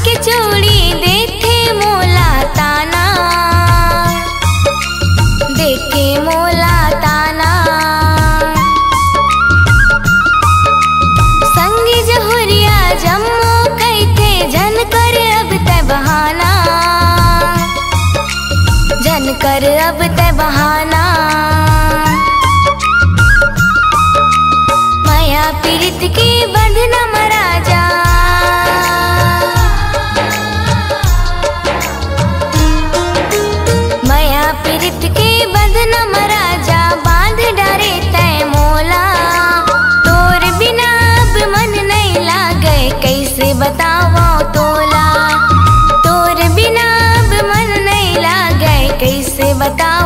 के चूड़ी देखे मोला ताना, देखे मोला ताना। संगी जहुरिया जम्मू कैथे जन कर अब ते बहाना, जन कर अब ते बहाना। माया पीड़ित की बंधन मराजा, माया पीड़ित की बंधन मराजा बांध डारे तय मोला। तोर बिना अब मन नहीं लागे कैसे बतावो तोला, तोर बिना अब मन नहीं लागे कैसे बताओ